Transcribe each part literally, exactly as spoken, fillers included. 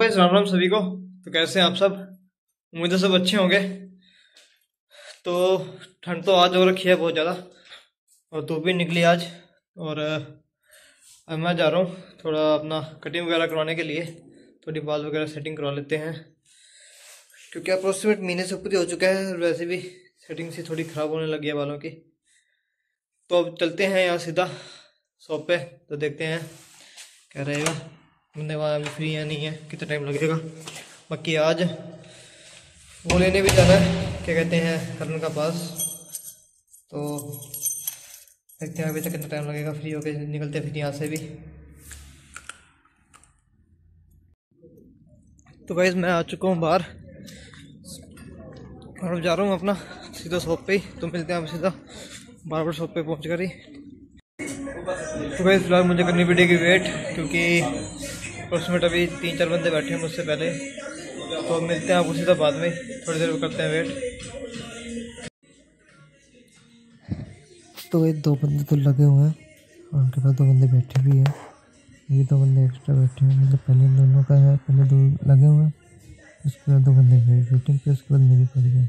Guys, Ram Ram सभी को। तो कैसे हैं आप सब? उम्मीद है सब अच्छे होंगे। तो ठंड तो आज हो रखी है बहुत ज़्यादा, और धूप भी निकली आज। और अ, अब मैं जा रहा हूँ थोड़ा अपना कटिंग वगैरह करवाने के लिए, थोड़ी बाल वगैरह सेटिंग करवा लेते हैं, क्योंकि अप्रोक्सीमेट महीने से ऊपर ही हो चुका है और वैसे भी सेटिंग सी थोड़ी ख़राब होने लगी है बालों की। तो अब चलते हैं यहाँ सीधा शॉप पे, तो देखते हैं क्या रहेगा। बंदे वहाँ अभी फ्री है नहीं है, कितना टाइम लगेगा। बाकी आज वो लेने भी जाना है, क्या कहते हैं, हरन का पास। तो देखते हैं अभी तक कितना टाइम लगेगा, फ्री होके निकलते हैं फिर यहाँ से भी। तो गाइस, मैं आ चुका हूँ बाहर और अब जा रहा हूँ अपना सीधा शॉप पे ही। तो मिलते हैं हम सीधा बारबर शॉप पे पहुँच कर ही। तो गाइस, फिलहाल मुझे करनी पड़ेगी वेट, क्योंकि अप्रोक्सीमेट अभी तीन चार बंदे बैठे हैं मुझसे पहले। तो मिलते हैं आपको सीधा बाद में, थोड़ी देर में करते हैं वेट। तो ये दो बंदे तो लगे हुए हैं और उनके पास दो बंदे बैठे भी हैं। ये दो बंदे एक्स्ट्रा बैठे हैं, मतलब पहले इन दोनों का है, पहले दो लगे हुए हैं, उसके बाद दो बंदे वेटिंग पे, उसके बाद मेरी पारी है।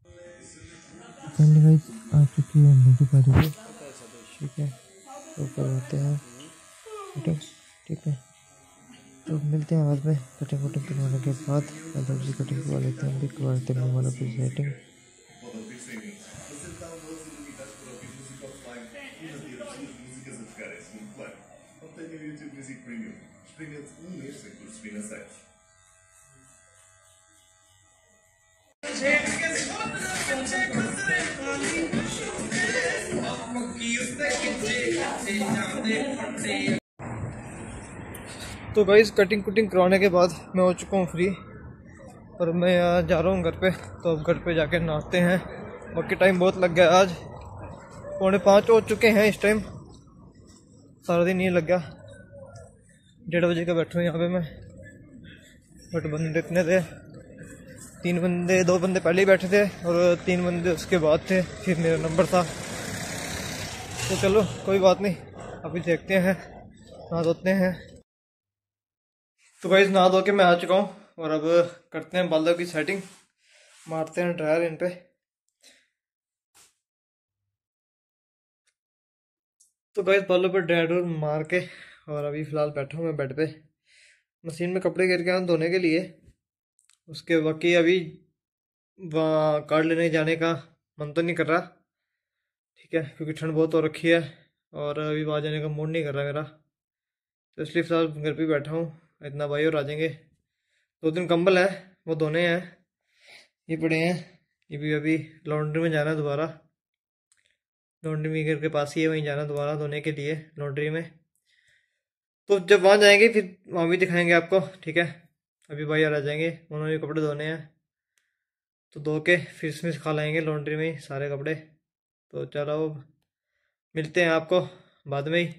पहले गाइस आ चुकी है मेरी पारी पे, ठीक है। तो करवाते हैं सेटिंग, ठीक है। तो मिलते हैं बाद में कटिंग वटिंग करवाने के बाद। पहले उसी कटिंग करवा लेते हैं, भी करवा लेते हैं वाला भी सेटिंग। तो गाइस, कटिंग कुटिंग करवाने के बाद मैं हो चुका हूँ फ्री, और मैं यहाँ जा रहा हूँ घर पे। तो अब घर पे जाके नहाते हैं। बाकी टाइम बहुत लग गया, आज पौने पाँच हो चुके हैं इस टाइम। सारा दिन ये लग गया, डेढ़ बजे का बैठा हूँ यहाँ पे मैं। बट बंदे इतने थे, तीन बंदे, दो बंदे पहले ही बैठे थे और तीन बंदे उसके बाद थे, फिर मेरा नंबर था। तो चलो कोई बात नहीं, अभी देखते हैं, नहा धोते हैं। तो गाइस, नहा धो के मैं आ चुका हूँ और अब करते हैं बालों की सेटिंग, मारते हैं ड्रायर इन पे। तो गाइस, बालों पे ड्रायर मार के और अभी फ़िलहाल बैठा हूँ मैं बेड पे, मशीन में कपड़े गिर के आए धोने के लिए। उसके बाकी अभी वहाँ कार्ड लेने जाने का मन तो नहीं कर रहा, ठीक है, क्योंकि ठंड बहुत हो रखी है और अभी वहाँ जाने का मूड नहीं कर रहा मेरा। तो इसलिए फ़िलहाल घर पे बैठा हूँ, इतना भाई और आ जाएंगे। दो तीन कंबल है वो धोने हैं, ये पड़े हैं। ये भी अभी लॉन्ड्री में जाना है दोबारा, लॉन्ड्री में घर के पास ही है, वहीं जाना दोबारा धोने के लिए लॉन्ड्री में। तो जब वहाँ जाएंगे फिर वहाँ भी दिखाएंगे आपको, ठीक है। अभी भाई और आ जाएंगे, उन्होंने भी कपड़े धोने हैं, तो धो के फिर इसमें सिखा लाएंगे लॉन्ड्री में ही सारे कपड़े। तो चलो मिलते हैं आपको बाद में ही।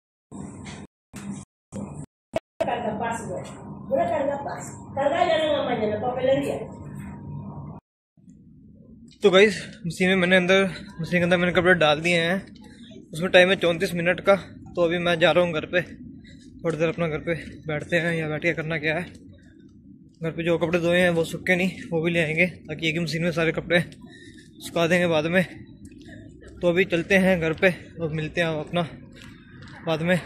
तो गाइस, मशीन में मैंने अंदर मशीन के अंदर मैंने कपड़े डाल दिए हैं, उसमें टाइम है चौंतीस मिनट का। तो अभी मैं जा रहा हूँ घर पे, थोड़ी देर अपना घर पे बैठते हैं, या बैठ के करना क्या है। घर पे जो कपड़े धोए हैं वो सूखे नहीं, वो भी ले आएंगे, ताकि एक ही मशीन में सारे कपड़े सुखा देंगे बाद में। तो अभी चलते हैं घर पे और मिलते हैं अपना बाद में।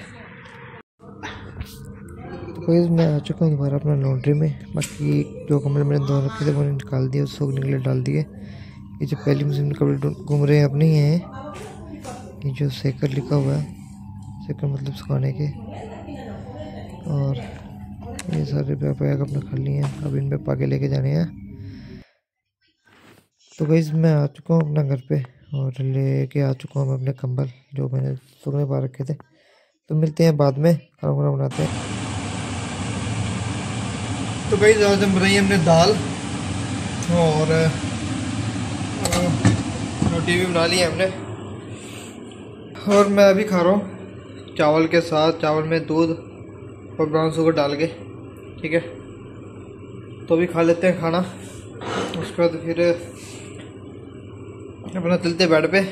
तो गाइस, मैं आ चुका हूँ दोबारा अपना लॉन्ड्री में। बाकी जो कपड़े मैंने धो रखे थे वो निकाल दिए, सूखने के लिए डाल दिए। ये जो पहली मशीन में कपड़े घूम रहे हैं अपने ही हैं, ये जो सेकर लिखा हुआ है, सेकर मतलब सुखाने के। और ये सारे बैग अपने खाली हैं, अब इन पे पाके लेके जाने हैं। तो गाइस, मैं आ चुका हूँ अपना घर पे और लेके आ चुका हूँ अपने कंबल जो मैंने सूखने पा रखे थे। तो मिलते हैं बाद में, खाना वाना बनाते हैं। तो गाइस, आज हम बनाई हमने दाल और रोटी भी बना ली है हमने, और मैं अभी खा रहा हूँ चावल के साथ, चावल में दूध और ब्राउन शुगर डाल के, ठीक है। तो अभी खा लेते हैं खाना, उसके बाद फिर अपना चलते बेड पे,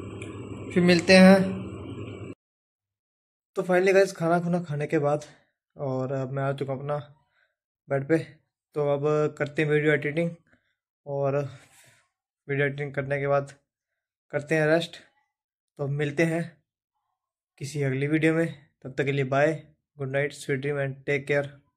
फिर मिलते हैं। तो फाइनली गाइस, खाना खुना खाने के बाद और अब मैं आ चुका हूँ अपना बेड पे। तो अब करते हैं वीडियो एडिटिंग, और वीडियो एडिटिंग करने के बाद करते हैं रेस्ट। तो अब मिलते हैं किसी अगली वीडियो में, तब तक के लिए bye, good night, sweet dream and take care.